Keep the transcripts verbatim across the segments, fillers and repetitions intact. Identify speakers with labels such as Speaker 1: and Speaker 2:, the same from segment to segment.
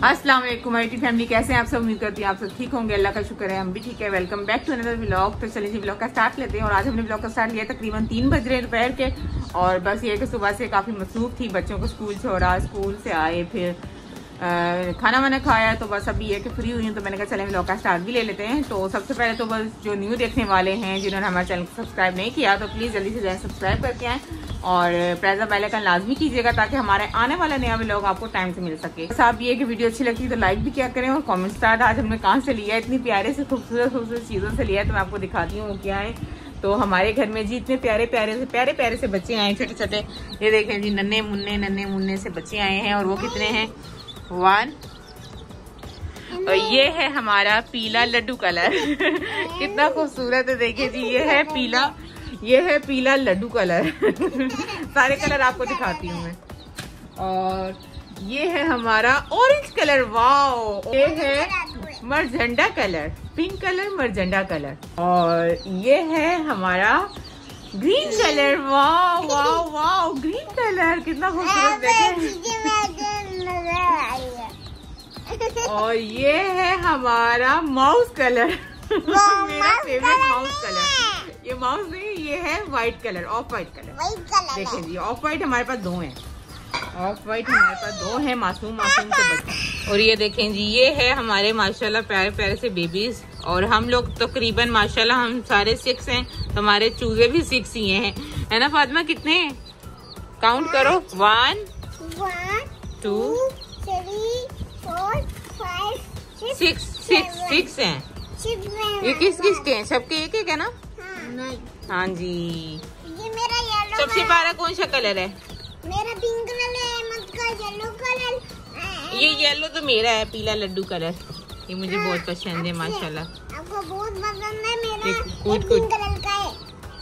Speaker 1: अस्सलाम वालेकुम my family, कैसे हैं आप सब। उम्मीद करती हैं आप सब ठीक होंगे। अल्लाह का शुक्र है हम भी ठीक है। Welcome back to another vlog. तो चलिए जी व्लॉग का स्टार्ट लेते हैं। और आज हमने व्लॉग का स्टार्ट लिया तकरीबन तीन बज रहे दोपहर के। और बस ये कि सुबह से काफ़ी मसरूफ थी, बच्चों को स्कूल छोड़ा, स्कूल से आए, फिर आ, खाना वाना खाया, तो बस अभी ये कि फ्री हुई हूँ। तो मैंने कहा चलें व्लॉग का स्टार्ट भी ले लेते हैं। तो सबसे पहले तो बस जो न्यू देखने वाले हैं, जिन्होंने हमारे चैनल को सब्सक्राइब नहीं किया, तो प्लीज़ जल्दी से जाएँ सब्सक्राइब करके आएँ और प्रेस द बेल आइकन लाजमी कीजिएगा ताकि हमारे आने वाला नया व्लॉग आपको टाइम से मिल सके। साहब ये कि वीडियो अच्छी लगती है तो लाइक भी क्या करें और कमेंट स्टार्ट। आज हमने कहाँ से लिया है, इतनी प्यारे से खूबसूरत खूबसूरत चीज़ों से लिया है, तो मैं आपको दिखाती हूँ क्या है। तो हमारे घर में जी इतने प्यारे प्यारे से प्यारे प्यारे से बच्चे आए, छोटे छोटे। ये देखें जी, नन्हे मुन्ने नन्हे मुन्ने से बच्चे आए हैं। और वो कितने हैं, वन। और ये है हमारा पीला लड्डू कलर कितना खूबसूरत है। देखिए जी, ये है पीला, ये है पीला लड्डू कलर सारे कलर आपको दिखाती हूँ मैं। और ये है हमारा ऑरेंज कलर, वाओ। ये है मरझंडा कलर, पिंक कलर, मरझंडा कलर। और ये है हमारा green colour, wow wow wow, green colour कितना खूबसूरत देखें। और ये है हमारा माउस कलर मेरा फेवरेट माउस कलर। ये माउस नहीं, ये है white colour, off white colour. देखिए जी, ऑफ व्हाइट हमारे पास दो हैं, ऑफ व्हाइट हमारे पास दो हैं, मासूम मासूम से बच्चे। और ये देखें जी, ये है हमारे माशाल्लाह प्यारे प्यारे से बेबीज। और हम लोग तकरीबन माशाल्लाह हम सारे सिक्स हैं, तो हमारे चूजे भी सिक्स ही हैं, है ना फातिमा। कितने काउंट करो, one two six six six हैं। ये किस किस के हैं, सबके एक एक है ना। नहीं। हाँ जी।
Speaker 2: ये मेरा येलो
Speaker 1: सबसे प्यारा कौन सा कलर है?
Speaker 2: मेरा पिंक कलर है, अहमद का येलो कलर।
Speaker 1: ये येलो तो मेरा है, पीला लड्डू कलर। ये मुझे बहुत पसंद है माशाल्लाह।
Speaker 2: आपको बहुत पसंद है। मेरा
Speaker 1: एक कूद कूद
Speaker 2: कलर का है।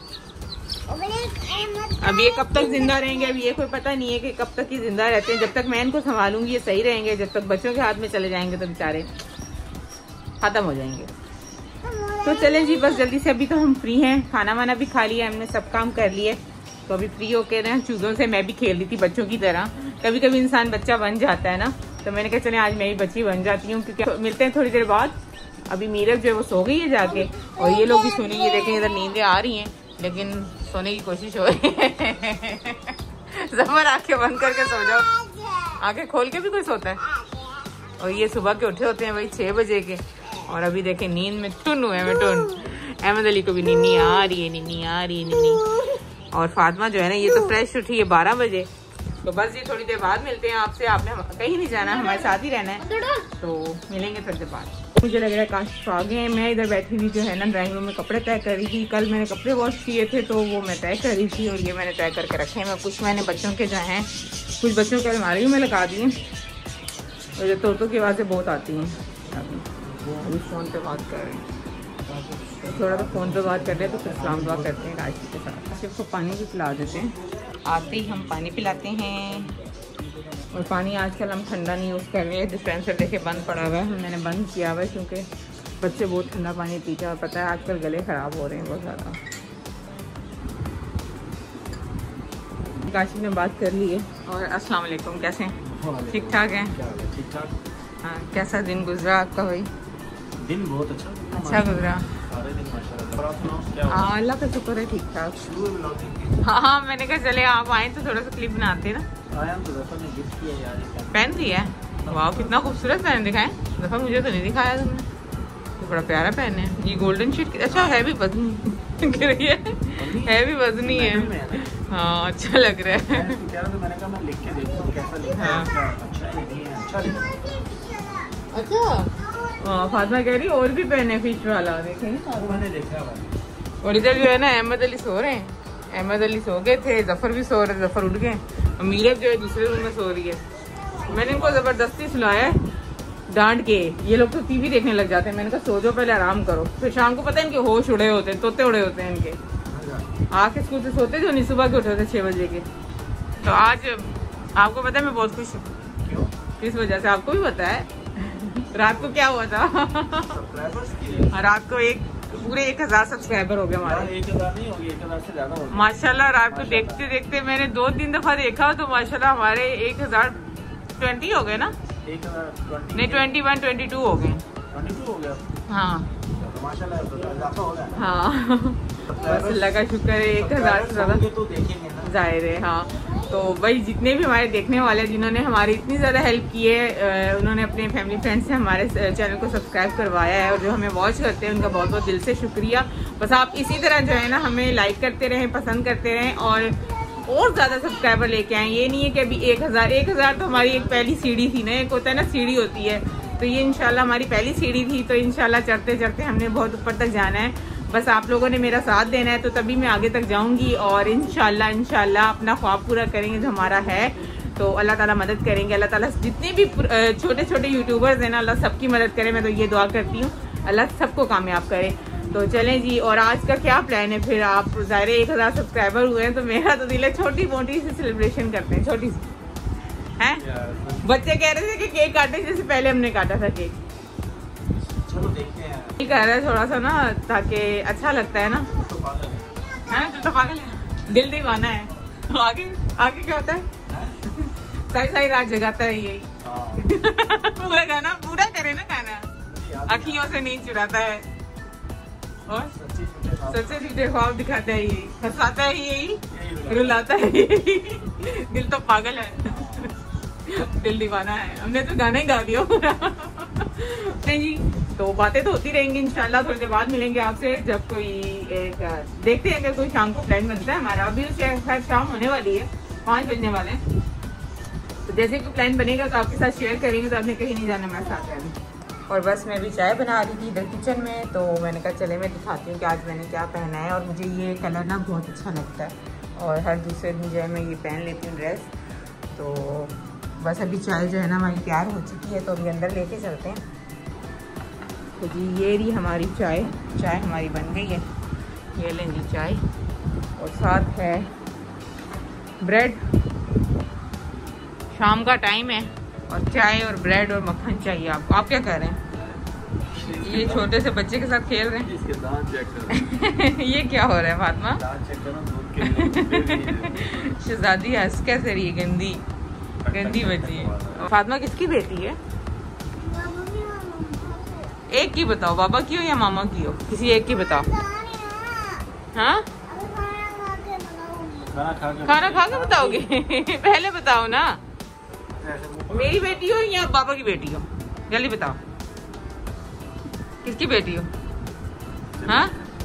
Speaker 1: अब ये कब तक जिंदा रहेंगे, अभी ये कोई पता नहीं है कि कब तक ये जिंदा रहते हैं। जब तक मैं इनको संभालूंगी ये सही रहेंगे, जब तक बच्चों के हाथ में चले जाएंगे तो बेचारे खत्म हो जाएंगे। तो चलें जी, बस जल्दी से, अभी तो हम फ्री हैं, खाना वाना भी खा लिया हमने, सब काम कर लिए। तो अभी फ्री होके ना चूजों से मैं भी खेल रही थी बच्चों की तरह। कभी कभी इंसान बच्चा बन जाता है ना, तो मैंने कहा चले आज मैं भी बच्ची बन जाती हूँ, क्योंकि मिलते हैं थोड़ी देर बाद। अभी मीरज जो है वो सो गई है जाके, और ये लोग भी सोने। ये देखें इधर नींदें आ रही हैं, लेकिन सोने की कोशिश हो रही है जबर आंखें बंद करके सो जाओ, आंखें खोल के भी कोई सोता है। और ये सुबह के उठे होते हैं वही छह बजे के, और अभी देखें नींद में टुन हुए में टुन। अहमद अली को भी नीनी आ रही है, नीनी आ रही है नीनी। और फातिमा जो है ना, ये तो फ्रेश उठी है बारह बजे। तो बस ये थोड़ी देर बाद मिलते हैं आपसे। आपने कहीं नहीं जाना, हमारे साथ ही रहना है, तो मिलेंगे थोड़ी देर बाद। मुझे लग रहा है काश आ गए। मैं इधर बैठी हुई जो है ना ड्राइंग रूम में कपड़े तय कर रही थी। कल मैंने कपड़े वॉश किए थे तो वो मैं तय कर रही थी, और ये मैंने तय करके रखे हैं। मैं कुछ मैंने बच्चों के जो हैं, कुछ बच्चों के अलमारी में लगा दिए। और ये तोतों की आवाज़ें बहुत आती हैं। अभी फ़ोन पे बात कर रहे हैं, थोड़ा तो फ़ोन पे बात कर रहे हैं, तो फिर सलाम दुआ करते हैं राशिद के साथ। आशिफ को पानी भी पिला देते हैं, आते ही हम पानी पिलाते हैं। और पानी आजकल हम ठंडा नहीं यूज़ कर रहे हैं, डिस्पेंसर देखे बंद पड़ा हुआ है, मैंने बंद किया हुआ है, क्योंकि बच्चे बहुत ठंडा पानी पीते हैं। और पता है आजकल गले ख़राब हो रहे हैं बहुत ज़्यादा। काशिफ ने बात कर ली है। और अस्सलाम वालेकुम, कैसे हैं? ठीक ठाक हैं?
Speaker 3: ठीक ठाक।
Speaker 1: हाँ, कैसा दिन गुजरा आपका भाई?
Speaker 3: दिन बहुत अच्छा
Speaker 1: अच्छा गुजरा।
Speaker 3: सारे दिन माशाल्लाह।
Speaker 1: हाँ अल्लाह का शुक्र है, ठीक ठाक। हाँ हाँ, मैंने कहा चले आप आए तो थोड़ा सा क्लिप बनाते ना।
Speaker 3: आया तो दफा ने गिफ्ट किया यार,
Speaker 1: पेन दिया है, वाह कितना खूबसूरत पेन दिखाएं। दफा मुझे तो नहीं दिखाया तुमने, तो बड़ा प्यारा पेन है ये, गोल्डन शीट। अच्छा है भी वजनी गिर रही है, है भी वजनी है। हाँ अच्छा लग रहा है।
Speaker 3: मैंने कहा मैं लिख के देखूं कैसा लिखा है। अच्छा नहीं है, अच्छा लिखा है।
Speaker 1: अच्छा हाँ, फातिमा कह रही और भी पेन है फिश वाला, देखें
Speaker 3: मैंने देखा है।
Speaker 1: और इधर जो है ना अहमद अली सो रहे हैं, अहमद अली सो गए थे, जफर भी सो रहे, जफर उठ गए। और मीरत जो है दूसरे रूम में सो रही है। मैंने इनको जबरदस्ती सुलाया है डांट के, ये लोग तो टीवी देखने लग जाते हैं। मैंने कहा सो जाओ पहले, आराम करो। फिर शाम को पता है इनके होश उड़े होते हैं, तोते उड़े होते हैं इनके। आके स्कूल से सोते जो नहीं, सुबह के उठे थे छह बजे के। तो आज आपको पता है मैं बहुत खुश हूँ। किस वजह से आपको भी पता है? रात को क्या हुआ था रात को एक पूरे एक हजार सब्सक्राइबर हो गए हमारे।
Speaker 3: एक हजार नहीं होगी, एक हजार से ज्यादा होगी
Speaker 1: माशाल्लाह। रात को देखते देखते मैंने दो तीन दफा देखा, तो माशाल्लाह हमारे एक हजार ट्वेंटी हो गए ना,
Speaker 3: एक हजार
Speaker 1: नहीं ट्वेंटी वन ट्वेंटी टू हो गए।
Speaker 3: ट्वेंटी टू हो गया।
Speaker 1: हाँ
Speaker 3: तो माशाल्लाह इजाफा हो रहा है।
Speaker 1: हाँ बस अल्लाह का शुक्र है, एक हजार से ज़्यादा
Speaker 3: तो देखेंगे ना
Speaker 1: जाहिर है। हाँ तो भाई जितने भी हमारे देखने वाले जिन्होंने हमारी इतनी ज़्यादा हेल्प की है, उन्होंने अपने फैमिली फ्रेंड्स से हमारे चैनल को सब्सक्राइब करवाया है और जो हमें वॉच करते हैं उनका बहुत बहुत दिल से शुक्रिया। बस आप इसी तरह जो है ना हमें लाइक करते रहें, पसंद करते रहें और और ज़्यादा सब्सक्राइबर लेके आए। ये नहीं है कि अभी एक हज़ार एक हज़ार तो हमारी एक पहली सीढ़ी थी ना, एक होता है ना सीढ़ी होती है, तो ये इंशाल्लाह हमारी पहली सीढ़ी थी। तो इंशाल्लाह चढ़ते चढ़ते हमने बहुत ऊपर तक जाना है। बस आप लोगों ने मेरा साथ देना है तो तभी मैं आगे तक जाऊंगी और इंशाल्लाह इंशाल्लाह अपना ख्वाब पूरा करेंगे जो हमारा है। तो अल्लाह ताला मदद करेंगे। अल्लाह ताला जितने भी छोटे छोटे यूट्यूबर्स हैं ना, अल्लाह सबकी मदद करे। मैं तो ये दुआ करती हूँ अल्लाह सबको कामयाब करे। तो चलें जी, और आज का क्या प्लान है फिर? आप ज़ाहिर एक हज़ार सब्सक्राइबर हुए हैं तो मेरा तो दिल है छोटी मोटी सी सेलिब्रेशन करते हैं, छोटी सी हैं। बच्चे कह रहे थे कि केक काटे जैसे पहले हमने काटा था केक।
Speaker 3: चलो देखते हैं।
Speaker 1: कह रहा है थोड़ा सा ना ताकि अच्छा लगता है ना, है ना? तो पागल है, दिल दीवाना है। आगे आगे क्या होता है? सही सही रात जगाता है यही। पूरा गाना पूरा करे ना गाना, अखियों से नींद चुराता है और सच्चे झूठे ख्वाब दिखाता है यही, हंसाता है यही, रुलाता है यही। दिल तो पागल है, दिल दीवाना है। हमने तो गाना ही गा दिया पूरा। नहीं जी, तो बातें तो होती रहेंगी इंशाल्लाह। थोड़ी देर बाद मिलेंगे आपसे जब कोई एक देखते हैं अगर कोई शाम को प्लान बनता है हमारा। अभी खैर शाम होने वाली है, पाँच बजने वाले हैं। तो जैसे कोई प्लान बनेगा तो आपके साथ शेयर करेंगे। तो आपने कहीं नहीं जाना, मैं साथ रहूँगी। और बस मैं भी चाय बना रही थी इधर किचन में, तो मैंने कहा चले मैं दिखाती हूँ कि आज मैंने क्या पहना है। और मुझे ये कलर ना बहुत अच्छा लगता है और हर दूसरे दिन जो है मैं ये पहन लेती हूँ ड्रेस। तो बस अभी चाय जो है ना हमारी तैयार हो चुकी है, तो अभी अंदर लेके चलते हैं। तो जी ये रही हमारी चाय, चाय हमारी बन गई है। ये लें जी चाय और साथ है ब्रेड। शाम का टाइम है और चाय और ब्रेड और मक्खन चाहिए आपको। आप क्या कर रहे हैं? ये छोटे से बच्चे के साथ खेल रहे हैं।
Speaker 3: इसके दांत चेक करो।
Speaker 1: ये क्या हो रहा है फातिमा?
Speaker 3: दांत चेक करो, दूध के
Speaker 1: शहजादी हंस कैसे रही है, गंदी गंदी बच्ची है। फातिमा किसकी बेटी है? एक की बताओ, बाबा की हो या मामा की हो? किसी एक की बताओ। हाँ
Speaker 3: खाना खा के
Speaker 1: खाना खा के बताओगे? पहले बताओ ना, मेरी बेटी हो या बाबा की बेटी हो? जल्दी बताओ किसकी बेटी हो? हाँ।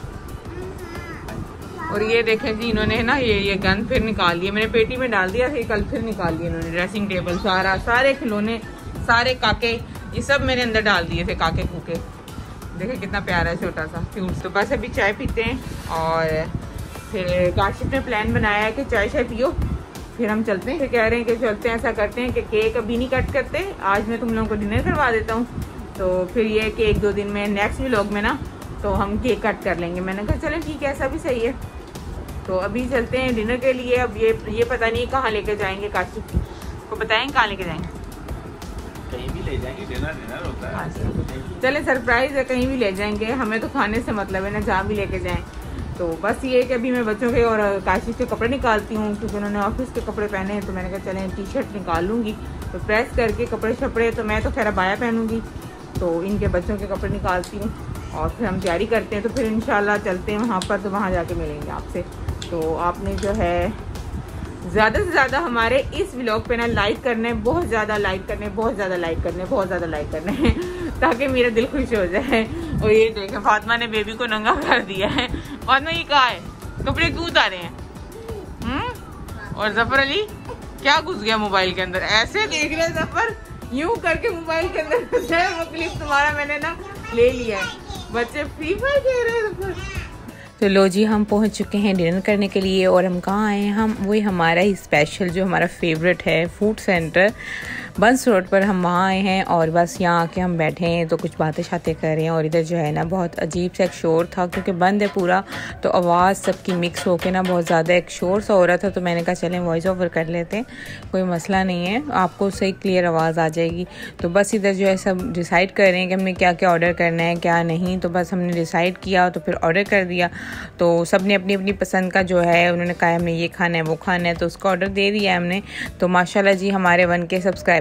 Speaker 1: और ये देखें जी इन्होंने ना ये ये गन फिर निकाल लिया। मैंने पेटी में डाल दिया था, कल फिर निकाल लिया इन्होंने। ड्रेसिंग टेबल सारा, सारे खिलौने, सारे काके, ये सब मैंने अंदर डाल दिए थे, काके कूके। देखिए कितना प्यारा है, छोटा सा क्यूट। तो बस अभी चाय पीते हैं और फिर काशिफ ने प्लान बनाया है कि चाय चाय पियो फिर हम चलते हैं। फिर कह रहे हैं कि चलते हैं, ऐसा करते हैं कि केक अभी नहीं कट करते, आज मैं तुम लोगों को डिनर करवा देता हूँ। तो फिर ये कि एक दो दिन में नेक्स्ट व्लॉग में ना तो हम केक कट कर लेंगे। मैंने कहा चलें ठीक है, ऐसा भी सही है। तो अभी चलते हैं डिनर के लिए। अब ये ये पता नहीं कहाँ लेके जाएंगे, काशिफ को बताएंगे कहाँ लेके जाएंगे।
Speaker 3: कहीं भी ले जाएंगे, डिनर डिनर होता है।
Speaker 1: चले सरप्राइज है, कहीं भी ले जाएंगे, हमें तो खाने से मतलब है ना, जहाँ भी लेके जाएं। तो बस ये कि अभी मैं बच्चों के और काशिफ के कपड़े निकालती हूँ क्योंकि उन्होंने ऑफिस के कपड़े पहने हैं। तो मैंने कहा चलें टी शर्ट निकाल लूँगी, तो प्रेस करके कपड़े शपड़े, तो मैं तो खैर बाया पहनूँगी, तो इनके बच्चों के कपड़े निकालती हूँ और फिर हम तैयारी करते हैं। तो फिर इंशाल्लाह चलते हैं वहाँ पर, तो वहाँ जाके मिलेंगे आपसे। तो आपने जो है ज़्यादा से ज़्यादा हमारे इस व्लॉग पे ना लाइक करने, बहुत ज़्यादा लाइक करने, बहुत ज़्यादा लाइक करने, बहुत ज़्यादा लाइक करने हैं ताकि मेरा दिल खुश हो जाए। और ये देखें फातिमा ने बेबी को नंगा कर दिया है। फातिमा ये कहा है, कपड़े क्यों उतारे हैं? हम्म। और जफर अली क्या घुस गया मोबाइल के अंदर? ऐसे देख रहे हैं जफर, यूं करके मोबाइल के अंदर घुस गया। वो क्लिप तुम्हारा मैंने ना ले लिया है। बच्चे फ्री फायर खेल रहे हैं। तो लो जी हम पहुंच चुके हैं डिनर करने के लिए। और हम कहाँ आए हैं? हम वही हमारा ही स्पेशल जो हमारा फेवरेट है फूड सेंटर बंस रोड पर, हम वहाँ आए हैं। और बस यहाँ आके हम बैठे हैं तो कुछ बातें शातें कर रहे हैं। और इधर जो है ना बहुत अजीब सा एक शोर था क्योंकि बंद है पूरा, तो आवाज़ सबकी मिक्स होके ना बहुत ज़्यादा एक शोर सा हो रहा था। तो मैंने कहा चलें वॉइस ओवर कर लेते हैं, कोई मसला नहीं है, आपको सही क्लियर आवाज़ आ जाएगी। तो बस इधर जो है सब डिसाइड कर रहे हैं कि हमने क्या क्या ऑर्डर करना है क्या नहीं। तो बस हमने डिसाइड किया तो फिर ऑर्डर कर दिया। तो सब ने अपनी अपनी पसंद का जो है उन्होंने कहा हमने ये खाना है वो खाना है, तो उसका ऑर्डर दे दिया हमने। तो माशाल्लाह जी हमारे वन के सब्सक्राइबर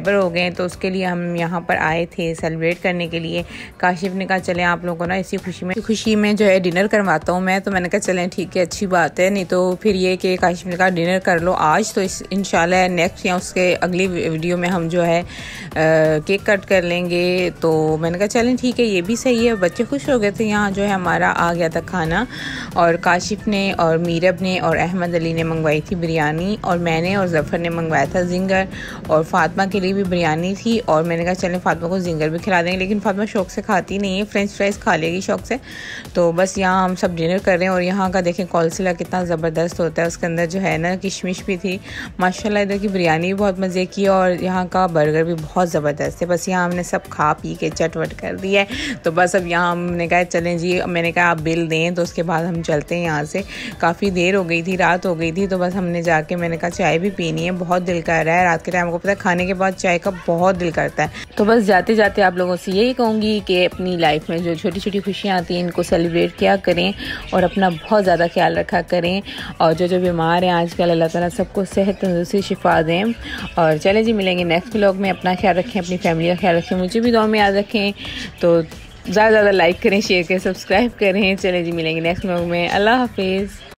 Speaker 1: सब्सक्राइबर हो गए, तो उसके लिए हम यहाँ पर आए थे सेलिब्रेट करने के लिए। काशिफ ने कहा चलें आप लोगों को ना इसी खुशी में खुशी में जो है डिनर करवाता हूँ मैं, तो मैंने कहा चलें ठीक है, अच्छी बात है। नहीं तो फिर ये कि काशिफ ने कहा डिनर कर लो आज, तो इस इंशाल्लाह नेक्स्ट या उसके अगली वीडियो में हम जो है आ, केक कट कर लेंगे। तो मैंने कहा चलें ठीक है, ये भी सही है। बच्चे खुश हो गए थे। यहाँ जो है हमारा आ गया था खाना, और काशिफ ने और मीरब ने और अहमद अली ने मंगवाई थी बिरयानी, और मैंने और जफ़र ने मंगवाया था जिंगर, और फातिमा के लिए भी बिरयानी थी। और मैंने कहा चलें फातिमा को जिंगर भी खिला देंगे, लेकिन फातिमा शौक से खाती नहीं है, फ्रेंच फ्राइज़ खा लेगी शौक से। तो बस यहाँ हम सब डिनर कर रहे हैं। और यहाँ का देखें कौलसिला कितना ज़बरदस्त होता है, उसके अंदर जो है ना किशमिश भी थी माशाल्लाह। इधर की बिरयानी भी बहुत मज़े की, और यहाँ का बर्गर भी बहुत ज़बरदस्त है। बस यहाँ हमने सब खा पी के चटवट कर दिया है। तो बस अब यहाँ हमने कहा चलें जी, मैंने कहा आप बिल दें, तो उसके बाद हम चलते हैं यहाँ से। काफ़ी देर हो गई थी, रात हो गई थी, तो बस हमने जाके मैंने कहा चाय भी पीनी है, बहुत दिल कर रहा है रात के टाइम को, पता है खाने के बाद चाय का बहुत दिल करता है। तो बस जाते जाते आप लोगों से यही कहूँगी कि अपनी लाइफ में जो छोटी छोटी खुशियाँ आती हैं इनको सेलिब्रेट किया करें, और अपना बहुत ज़्यादा ख्याल रखा करें। और जो जो बीमार हैं आजकल अल्लाह ताला सबको सेहत तंदुरुस्ती शिफा दें। और चलें जी, मिलेंगे नेक्स्ट व्लॉग में। अपना ख्याल रखें, अपनी फैमिली का ख्याल रखें, मुझे भी दुआ में याद रखें। तो ज़्यादा ज़्यादा लाइक करें, शेयर करें, सब्सक्राइब करें। चलें जी, मिलेंगे नेक्स्ट व्लॉग में। अल्लाह हाफिज़।